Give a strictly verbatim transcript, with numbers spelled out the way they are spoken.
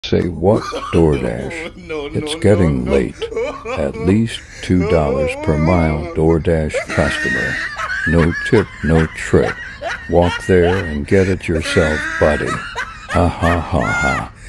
Say what, Doordash? No, no, It's no, getting no. late. At least two dollars per mile, Doordash customer. No tip, no trick. Walk there and get it yourself, buddy. Ha ha ha ha.